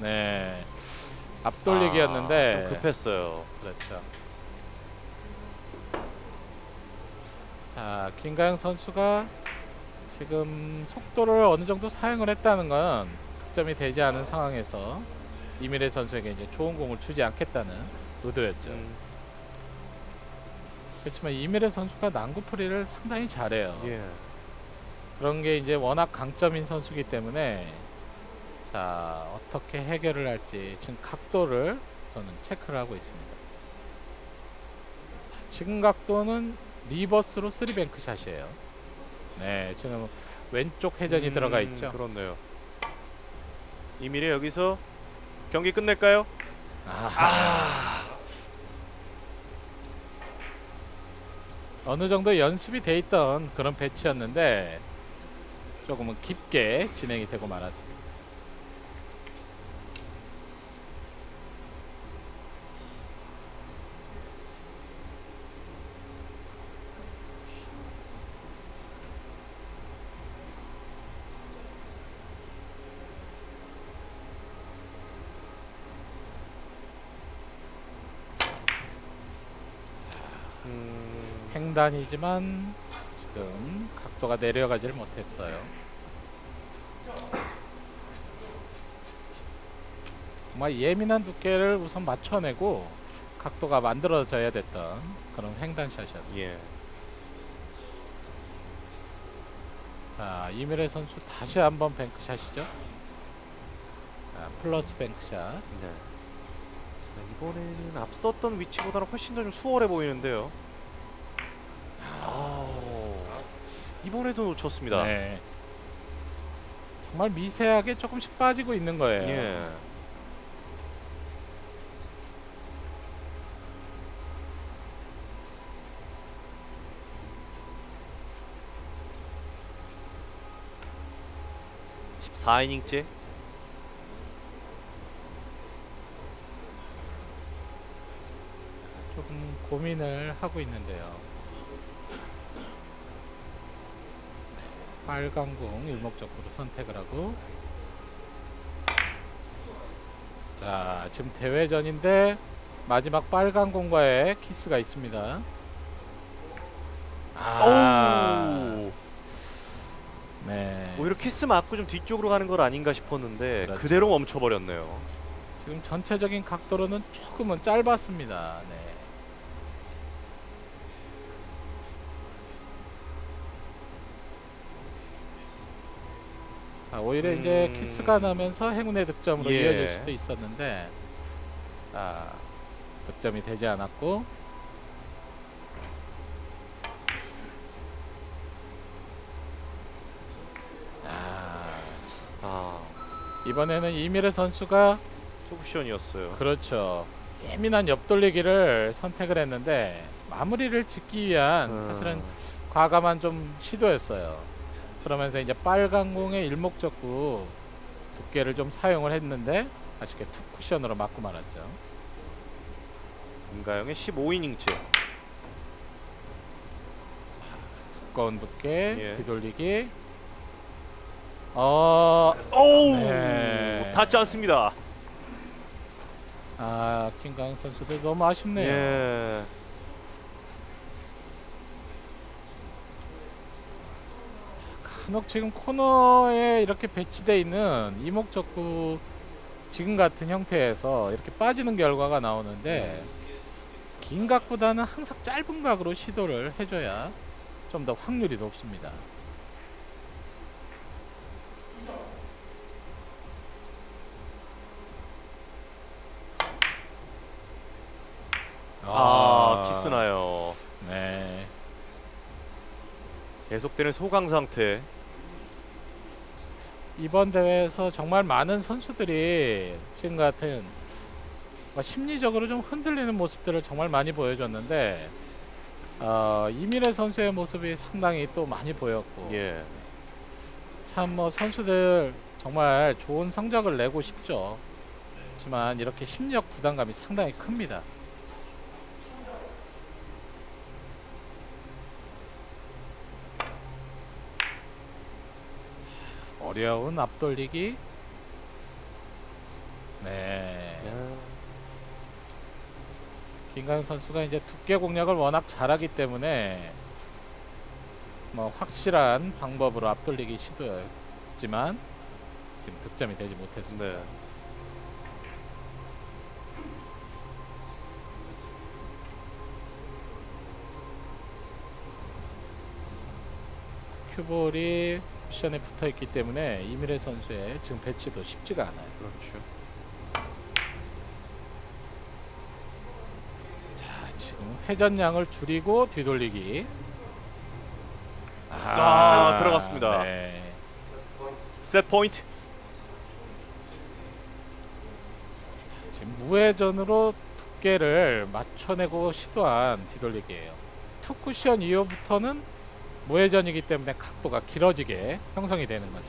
앞돌리기였는데 좀 급했어요. 그렇죠. 자, 김가영 선수가 지금 속도를 어느 정도 사용을 했다는 건 득점이 되지 않은 상황에서 이미래 선수에게 이제 좋은 공을 주지 않겠다는 의도였죠. 그렇지만 이미래 선수가 난구풀이를 상당히 잘해요. 예. 그런 게 이제 워낙 강점인 선수이기 때문에, 자, 어떻게 해결을 할지 지금 각도를 저는 체크를 하고 있습니다. 지금 각도는 리버스로 3뱅크 샷이에요. 네, 지금 왼쪽 회전이 들어가 있죠. 그렇네요. 이미래 여기서 경기 끝낼까요? 어느 정도 연습이 돼 있던 그런 배치였는데 조금은 깊게 진행이 되고 말았습니다. 횡단이지만 지금 각도가 내려가지를 못했어요. 정말 예민한 두께를 우선 맞춰내고 각도가 만들어져야 됐던 그런 횡단샷이었습니다. 예. 자, 이미래 선수 다시 한번 뱅크샷이죠. 자, 플러스 뱅크샷. 네. 자, 이번에는 앞섰던 위치보다는 훨씬 더 좀 수월해 보이는데요. 이번에도 놓쳤습니다. 네. 정말 미세하게 조금씩 빠지고 있는 거예요. 예. (14이닝째) 조금 고민을 하고 있는데요. 빨간 공 일목적으로 선택을 하고, 자, 지금 대회전인데 마지막 빨간 공과의 키스가 있습니다. 네. 오히려 키스 맞고 좀 뒤쪽으로 가는 걸 아닌가 싶었는데 그렇죠. 그대로 멈춰버렸네요. 지금 전체적인 각도로는 조금은 짧았습니다. 네. 자, 오히려 이제 키스가 나면서 행운의 득점으로 예. 이어질 수도 있었는데, 자, 득점이 되지 않았고, 이번에는 이미래 선수가 투쿠션이었어요. 그렇죠, 예민한 옆돌리기를 선택을 했는데 마무리를 짓기 위한 사실은 과감한 좀 시도였어요. 그러면서 이제 빨간 공의 일목적구 두께를 좀 사용을 했는데 아쉽게 투 쿠션으로 맞고 말았죠. 김가영의 15이닝째. 두꺼운 두께 예. 뒤돌리기. 오우 네. 닿지 않습니다. 아, 김가영 선수도 너무 아쉽네요. 예. 간혹 지금 코너에 이렇게 배치되어 있는 이목적구 지금 같은 형태에서 이렇게 빠지는 결과가 나오는데 긴 각보다는 항상 짧은 각으로 시도를 해줘야 좀 더 확률이 높습니다. 키스나요. 네. 계속되는 소강 상태. 이번 대회에서 정말 많은 선수들이 지금 같은 심리적으로 좀 흔들리는 모습들을 정말 많이 보여줬는데 이미래 선수의 모습이 상당히 또 많이 보였고 예. 참 뭐 선수들 정말 좋은 성적을 내고 싶죠. 하지만 이렇게 심리적 부담감이 상당히 큽니다. 어려운 앞돌리기. 네. 김가영 선수가 이제 두께 공략을 워낙 잘하기 때문에 뭐 확실한 방법으로 앞돌리기 시도였지만 지금 득점이 되지 못했습니다. 네. 큐볼이 쿠션에 붙어 있기 때문에 이미래 선수의 지금 배치도 쉽지가 않아요. 그렇죠. 자, 지금 회전량을 줄이고 뒤돌리기. 들어갔습니다. 네. 셋 포인트. 지금 무회전으로 두께를 맞춰내고 시도한 뒤돌리기예요. 투 쿠션 이후부터는 무회전이기 때문에 각도가 길어지게 형성이 되는 거죠.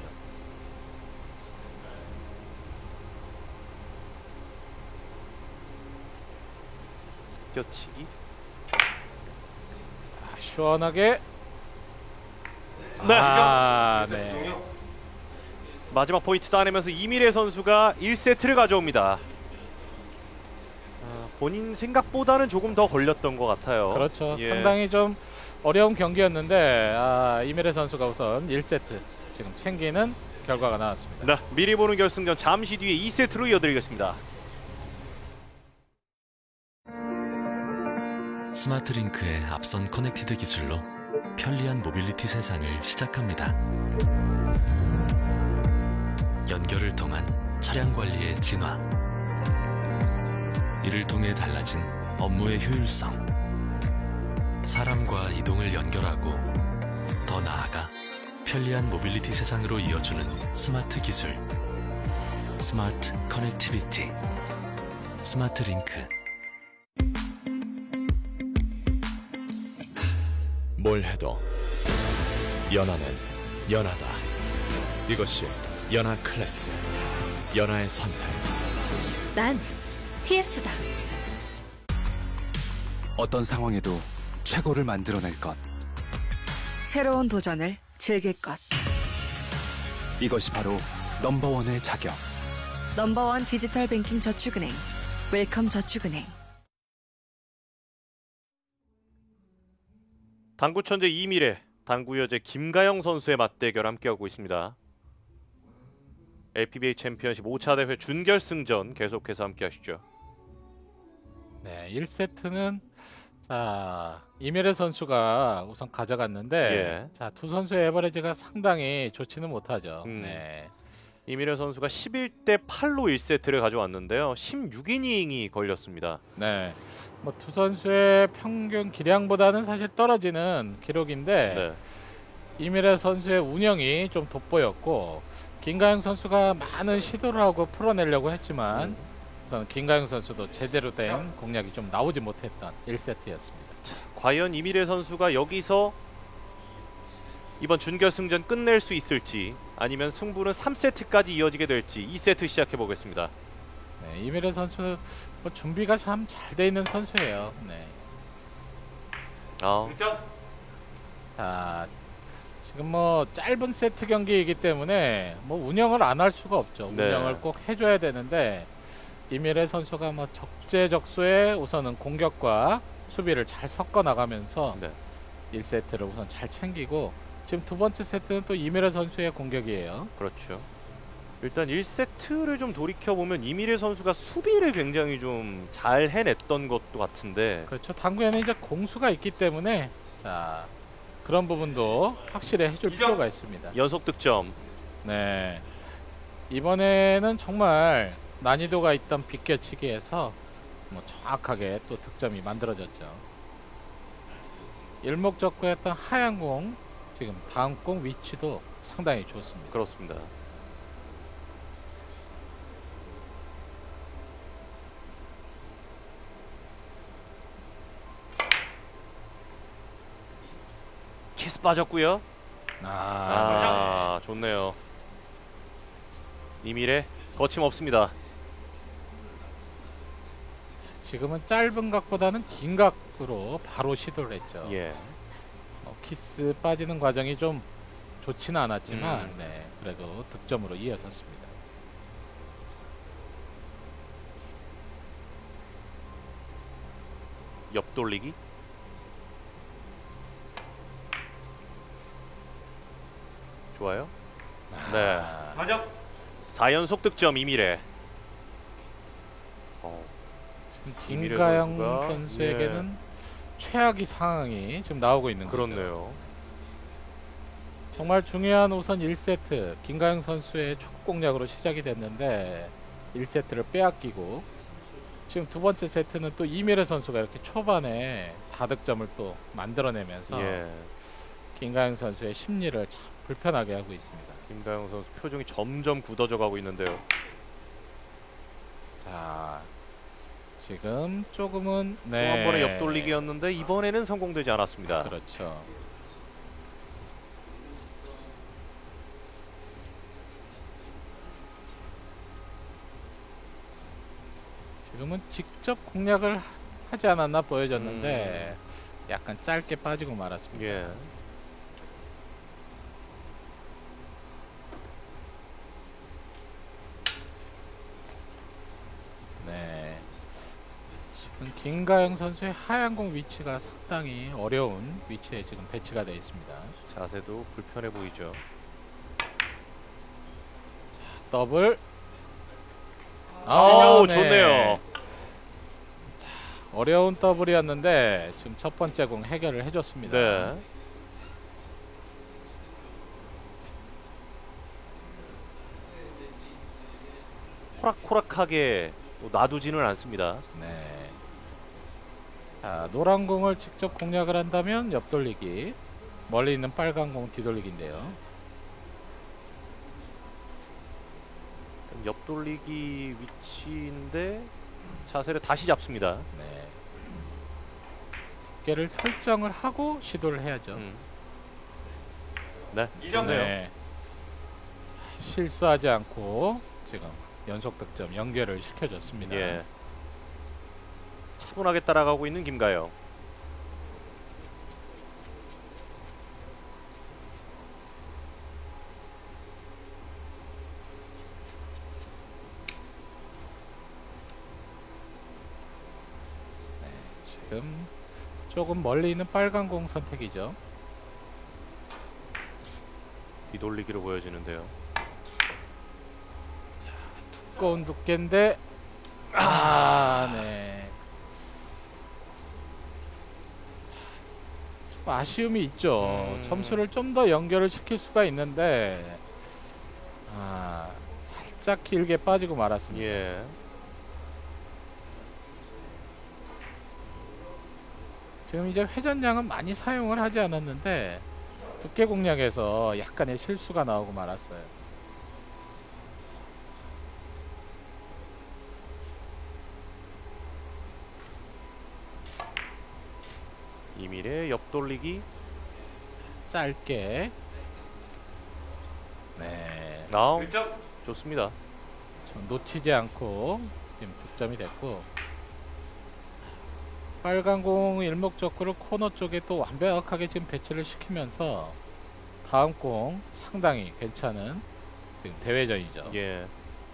껴치기. 시원하게. 네. 네. 마지막 포인트 따내면서 이미래 선수가 1세트를 가져옵니다. 본인 생각보다는 조금 더 걸렸던 것 같아요. 그렇죠. 예. 상당히 좀 어려운 경기였는데 이미래 선수가 우선 1세트 지금 챙기는 결과가 나왔습니다. 네, 미리 보는 결승전 잠시 뒤에 2세트로 이어드리겠습니다. 스마트링크의 앞선 커넥티드 기술로 편리한 모빌리티 세상을 시작합니다. 연결을 통한 차량 관리의 진화, 이를 통해 달라진 업무의 효율성, 사람과 이동을 연결하고 더 나아가 편리한 모빌리티 세상으로 이어주는 스마트 기술, 스마트 커넥티비티, 스마트링크. 뭘 해도 연하는 연하다. 이것이 연하 클래스, 연하의 선택. 난 TS다. 어떤 상황에도 최고를 만들어낼 것. 새로운 도전을 즐길 것. 이것이 바로 넘버원의 자격. 넘버원 디지털 뱅킹 저축은행. 웰컴 저축은행. 당구 천재 이미래, 당구 여제 김가영 선수의 맞대결 함께하고 있습니다. LPBA 챔피언십 5차 대회 준결승전 계속해서 함께하시죠. 네, 1세트는 자 이미래 선수가 우선 가져갔는데 예. 자, 두 선수의 에버리지가 상당히 좋지는 못하죠. 네. 이미래 선수가 11대 8로 1세트를 가져왔는데요. 16이닝이 걸렸습니다. 네. 뭐 두 선수의 평균 기량보다는 사실 떨어지는 기록인데 네. 이미래 선수의 운영이 좀 돋보였고 김가영 선수가 많은 시도를 하고 풀어내려고 했지만 우선 김가영 선수도 제대로 된 공략이 좀 나오지 못했던 1세트였습니다. 과연 이미래 선수가 여기서 이번 준결승전 끝낼 수 있을지, 아니면 승부는 3세트까지 이어지게 될지 2세트 시작해 보겠습니다. 네, 이미래 선수 뭐 준비가 참 잘 돼 있는 선수예요. 네. 자, 지금 뭐 짧은 세트 경기이기 때문에 뭐 운영을 안 할 수가 없죠. 네. 운영을 꼭 해줘야 되는데 이미래 선수가 뭐 적재적소에 우선은 공격과 수비를 잘 섞어 나가면서 네. 1세트를 우선 잘 챙기고 지금 두 번째 세트는 또 이미래 선수의 공격이에요. 그렇죠. 일단 1세트를 좀 돌이켜보면 이미래 선수가 수비를 굉장히 좀 잘 해냈던 것도 같은데 그렇죠. 당구에는 이제 공수가 있기 때문에 자 그런 부분도 확실히 해줄 필요가 있습니다. 연속 득점. 네. 이번에는 정말 난이도가 있던 빗겨치기에서 뭐 정확하게 또 득점이 만들어졌죠. 일목적구였던 하얀 공 지금 다음 공 위치도 상당히 좋습니다. 그렇습니다. 키스 빠졌고요. 좋네요. 이미래 거침없습니다. 지금은 짧은 각보다는 긴 각으로 바로 시도를 했죠. 예. 키스 빠지는 과정이 좀 좋지는 않았지만 네, 그래도 득점으로 이어섰습니다. 옆돌리기. 좋아요. 네. 가죠. 4연속 득점 이미래. 이미래 김가영 선수가, 선수에게는 최악의 상황이 지금 나오고 있는 거죠. 그렇네요. 정말 중요한 우선 1세트 김가영 선수의 촉공략으로 시작이 됐는데 1세트를 빼앗기고 지금 두 번째 세트는 또 이미래 선수가 이렇게 초반에 다득점을 또 만들어내면서 예. 김가영 선수의 심리를 참 불편하게 하고 있습니다. 김가영 선수 표정이 점점 굳어져 가고 있는데요. 자, 지금 조금은 또 한 번의 옆돌리기였는데 이번에는 성공되지 않았습니다. 그렇죠. 지금은 직접 공략을 하지 않았나 보여졌는데 약간 짧게 빠지고 말았습니다. 예. 네. 지금 김가영 선수의 하얀 공 위치가 상당히 어려운 위치에 지금 배치가 되어 있습니다. 자세도 불편해 보이죠. 더블. 아우, 네. 좋네요. 자, 어려운 더블이었는데 지금 첫 번째 공 해결을 해줬습니다. 네. 호락호락하게 놔두지는 않습니다. 네. 자, 노란 공을 직접 공략을 한다면 옆돌리기, 멀리 있는 빨간 공 뒤돌리기인데요. 옆돌리기 위치인데 자세를 다시 잡습니다. 네. 두께를 설정을 하고 시도를 해야죠. 네, 2점. 좋네요. 네. 자, 실수하지 않고 지금 연속 득점 연결을 시켜줬습니다. 예. 차분하게 따라가고 있는 김가영. 네, 지금 조금 멀리 있는 빨간 공 선택이죠. 뒤돌리기로 보여지는데요. 두꺼운 두께인데 네. 좀 아쉬움이 있죠. 점수를 좀 더 연결을 시킬 수가 있는데 살짝 길게 빠지고 말았습니다. 예. 지금 이제 회전량은 많이 사용을 하지 않았는데 두께 공략에서 약간의 실수가 나오고 말았어요. 이밀의 옆돌리기. 짧게. 네. 나우 1점. 좋습니다. 좀 놓치지 않고 지금 득점이 됐고 빨간 공 일목적구를 코너 쪽에 또 완벽하게 지금 배치를 시키면서 다음 공 상당히 괜찮은 지금 대회전이죠. 예.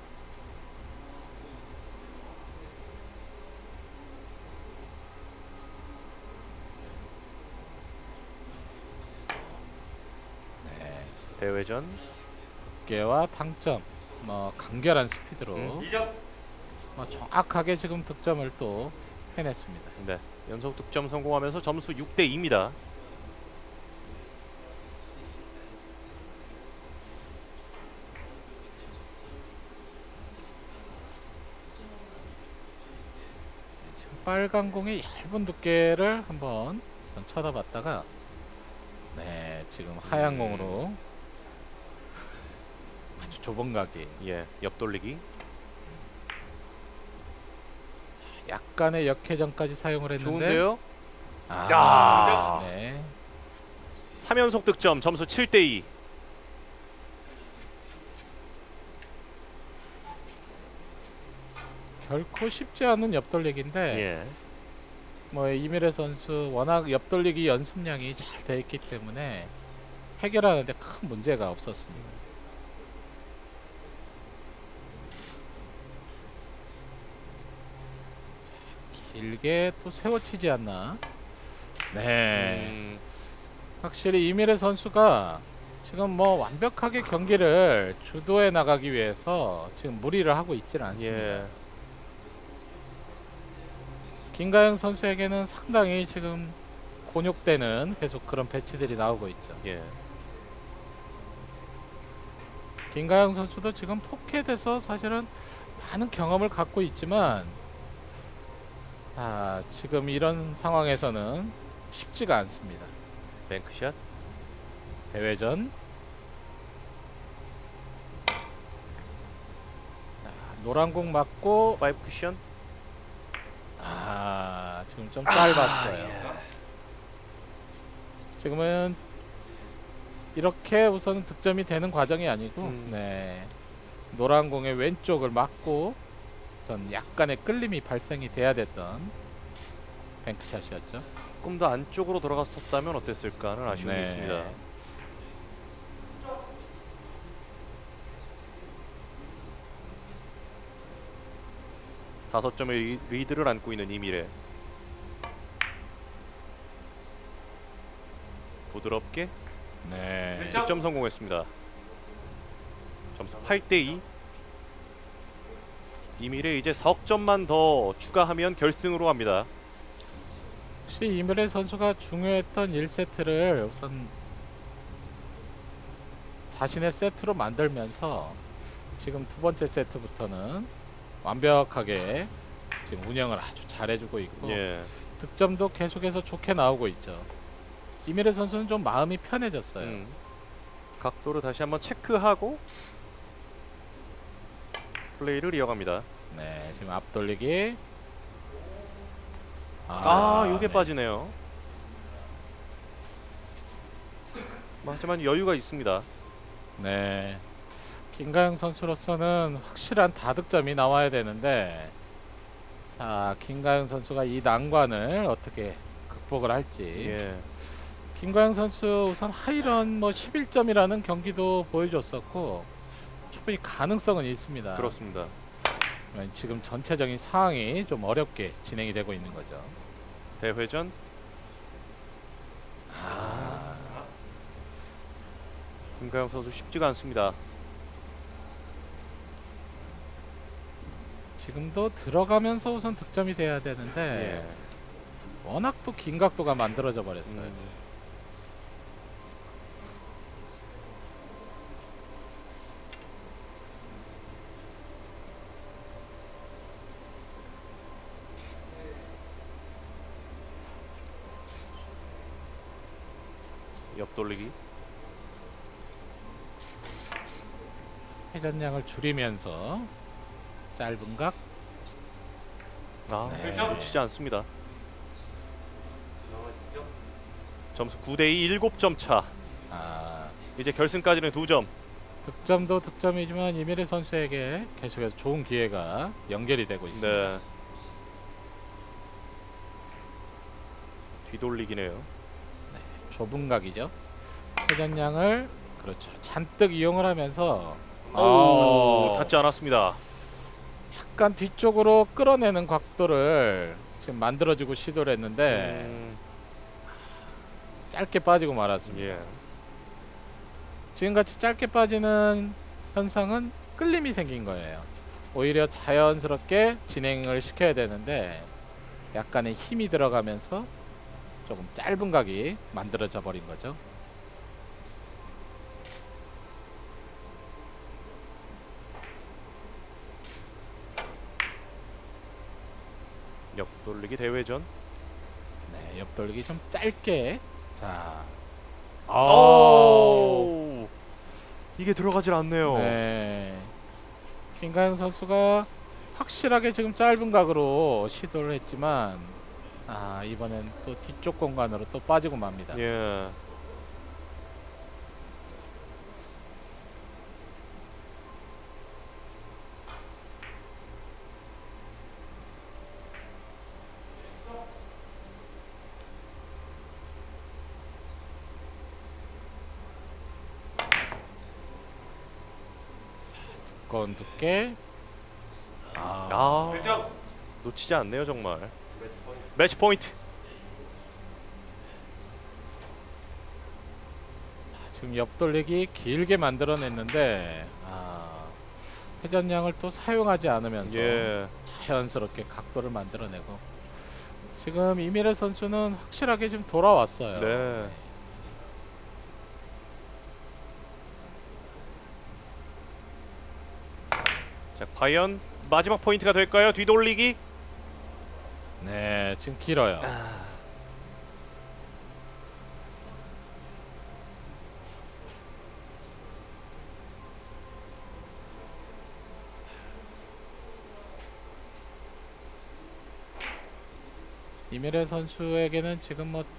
네. 대회전. 두께와 당점, 뭐 간결한 스피드로 2점. 뭐 정확하게 지금 득점을 또 해냈습니다. 네. 연속 득점 성공하면서 점수 6대 2입니다. 지금 빨간 공의 얇은 두께를 한번 우선 쳐다봤다가 네, 지금 하얀 공으로 아주 좁은 각이 예. 옆돌리기. 약간의 역회전까지 사용을 했는데 좋은데요? 아, 네. 3연속 득점 점수 7대 2. 결코 쉽지 않은 옆돌리기인데 예. 뭐 이미래 선수 워낙 옆돌리기 연습량이 잘 돼 있기 때문에 해결하는데 큰 문제가 없었습니다. 자, 길게 또 세워치지 않나? 네. 확실히 이미래 선수가 지금 뭐 완벽하게 경기를 주도해 나가기 위해서 지금 무리를 하고 있지는 않습니다. 예. 김가영 선수에게는 상당히 지금 곤욕되는 계속 그런 배치들이 나오고 있죠. 예. 김가영 선수도 지금 포켓에서 사실은 많은 경험을 갖고 있지만 지금 이런 상황에서는 쉽지가 않습니다. 뱅크샷. 대회전. 노란 공 맞고 5 쿠션. 지금 좀 짧았어요. 지금은 이렇게 우선은 득점이 되는 과정이 아니고 네, 노란 공의 왼쪽을 맞고 전 약간의 끌림이 발생이 돼야 됐던 뱅크샷이었죠. 조금 더 안쪽으로 들어갔었다면 어땠을까 하는 아쉬움이 네. 있습니다. 다섯 점의 리드를 안고 있는 이미래. 부드럽게 네. 득점 성공했습니다. 점수 8대 2. 이미래 이제 석점만 더 추가하면 결승으로 갑니다. 혹시 이미래 선수가 중요했던 1세트를 우선 자신의 세트로 만들면서 지금 두 번째 세트부터는 완벽하게 지금 운영을 아주 잘해주고 있고 예. 득점도 계속해서 좋게 나오고 있죠. 이미래 선수는 좀 마음이 편해졌어요. 각도를 다시 한번 체크하고 플레이를 이어갑니다. 네, 지금 앞돌리기. 요게 네. 빠지네요. 하지만 여유가 있습니다. 네, 김가영 선수로서는 확실한 다득점이 나와야 되는데, 자, 김가영 선수가 이 난관을 어떻게 극복을 할지. 예. 김가영 선수 우선 하이런 뭐 11점이라는 경기도 보여줬었고 충분히 가능성은 있습니다. 그렇습니다. 지금 전체적인 상황이 좀 어렵게 진행이 되고 있는 거죠. 대회전. 김가영 선수 쉽지가 않습니다. 지금도 들어가면서 우선 득점이 돼야 되는데 워낙 또 긴 각도가 만들어져 버렸어요. 옆돌리기. 회전량을 줄이면서 짧은 각. 네. 놓치지 않습니다. 점수 9대 2, 7점 차. 이제 결승까지는 2점. 득점도 득점이지만 이미래 선수에게 계속해서 좋은 기회가 연결이 되고 있습니다. 네. 뒤돌리기네요. 좁은 각이죠. 회전량을 그렇죠. 잔뜩 이용을 하면서 닿지 않았습니다. 약간 뒤쪽으로 끌어내는 각도를 지금 만들어주고 시도를 했는데 짧게 빠지고 말았습니다. 예. 지금같이 짧게 빠지는 현상은 끌림이 생긴 거예요. 오히려 자연스럽게 진행을 시켜야 되는데 약간의 힘이 들어가면서 조금 짧은 각이 만들어져 버린 거죠. 옆돌리기 대회전. 네, 옆돌리기 좀 짧게. 자, 이게 들어가질 않네요. 네, 김가영 선수가 확실하게 지금 짧은 각으로 시도를 했지만 이번엔 또 뒤쪽 공간으로 또 빠지고 맙니다. 예. 두꺼운 두께. 놓치지 않네요 정말. 매치 포인트. 지금 옆돌리기 길게 만들어냈는데 회전량을 또 사용하지 않으면서 예. 자연스럽게 각도를 만들어내고 지금 이미래 선수는 확실하게 좀 돌아왔어요. 네. 자, 과연 마지막 포인트가 될까요? 뒤돌리기. 네, 지금 길어요. 이미래 선수에게는 지금 뭐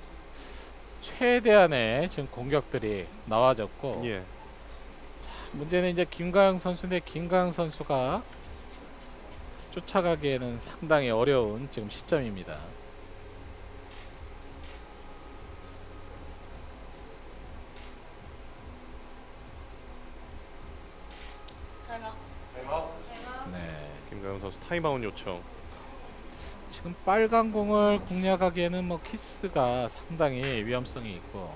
최대한의 지금 공격들이 나와졌고 예. 문제는 이제 김가영 선수인데 김가영 선수가 쫓아가기에는 상당히 어려운 지금 시점입니다. 네, 김가영 선수 타임아웃 요청. 지금 빨간 공을 공략하기에는 뭐 키스가 상당히 위험성이 있고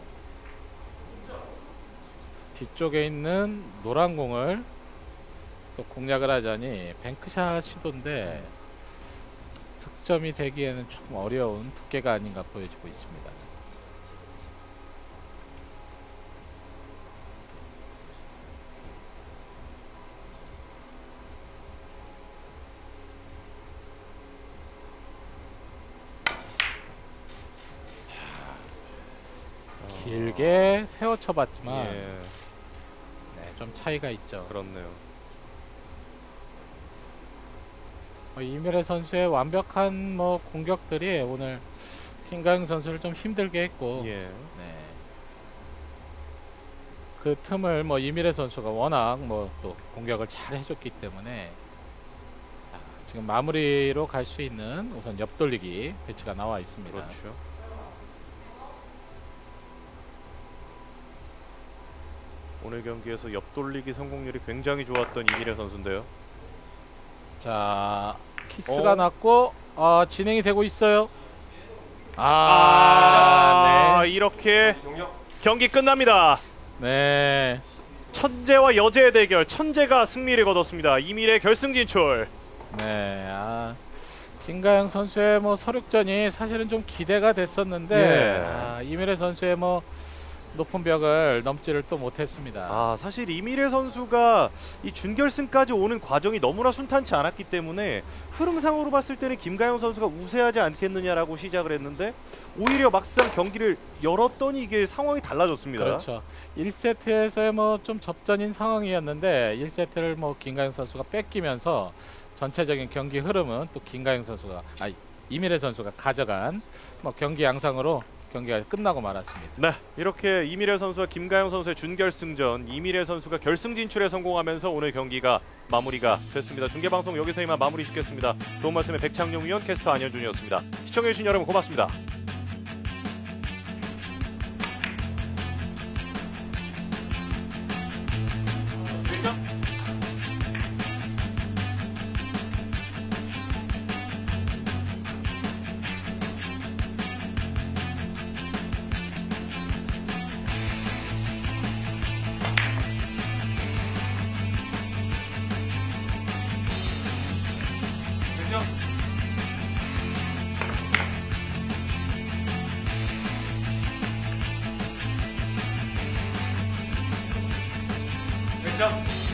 뒤쪽에 있는 노란 공을 또 공략을 하자니 뱅크샷 시도인데 득점이 되기에는 조금 어려운 두께가 아닌가 보여지고 있습니다. 길게 세워 쳐봤지만 예. 네, 좀 차이가 있죠. 그렇네요. 이미래 선수의 완벽한 뭐 공격들이 오늘 김가영 선수를 좀 힘들게 했고 예. 네. 그 틈을 뭐 이미래 선수가 워낙 뭐 또 공격을 잘 해줬기 때문에 자, 지금 마무리로 갈 수 있는 우선 옆돌리기 배치가 나와 있습니다. 그렇죠. 오늘 경기에서 옆돌리기 성공률이 굉장히 좋았던 이미래 선수인데요. 자, 키스가 났고 진행이 되고 있어요. 네. 이렇게 경기 끝납니다. 네. 천재와 여제의 대결. 천재가 승리를 거뒀습니다. 이미래 결승 진출. 네. 김가영 선수의 뭐 서륙전이 사실은 좀 기대가 됐었는데 예. 이미래 선수의 뭐 높은 벽을 넘지를 또 못했습니다. 사실 이미래 선수가 이 준결승까지 오는 과정이 너무나 순탄치 않았기 때문에 흐름상으로 봤을 때는 김가영 선수가 우세하지 않겠느냐라고 시작을 했는데 오히려 막상 경기를 열었더니 이게 상황이 달라졌습니다. 그렇죠. 1세트에서의 뭐 좀 접전인 상황이었는데 1세트를 뭐 김가영 선수가 뺏기면서 전체적인 경기 흐름은 또 김가영 선수가 이미래 선수가 가져간 뭐 경기 양상으로 경기가 끝나고 말았습니다. 네, 이렇게 이미래 선수와 김가영 선수의 준결승전, 이미래 선수가 결승 진출에 성공하면서 오늘 경기가 마무리가 됐습니다. 중계방송 여기서 이만 마무리 짓겠습니다. 도움 말씀의 백창용 위원, 캐스터 안현준이었습니다. 시청해주신 여러분 고맙습니다. 시작.